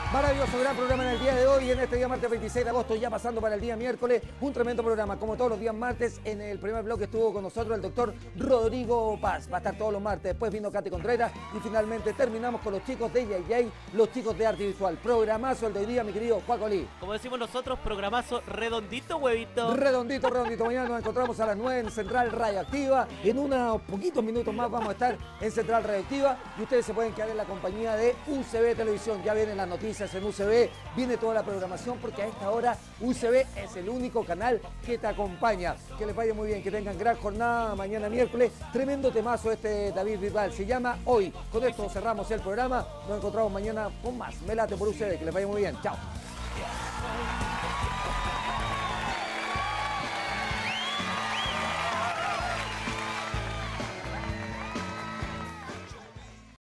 Maravilloso, gran programa en el día de hoy, en este día martes 26 de agosto, ya pasando para el día miércoles, un tremendo programa, como todos los días martes. En el primer bloque estuvo con nosotros el doctor Rodrigo Paz, va a estar todos los martes, después vino Katy Contreras y finalmente terminamos con los chicos de JJ, los chicos de arte visual. Programazo el de hoy día, mi querido Juaco Lee. Como decimos nosotros, programazo redondito, huevito. Redondito, redondito. Mañana nos encontramos a las 9 en Central Radioactiva. En unos poquitos minutos más vamos a estar en Central Radioactiva y ustedes se pueden quedar en la compañía de UCB Televisión. Ya vienen las noticias en UCB, viene toda la programación porque a esta hora UCB es el único canal que te acompaña. Que les vaya muy bien, que tengan gran jornada mañana miércoles. Tremendo temazo este David Bisbal, se llama Hoy. Con esto cerramos el programa, nos encontramos mañana con más. Me late por UCB, que les vaya muy bien. Chao.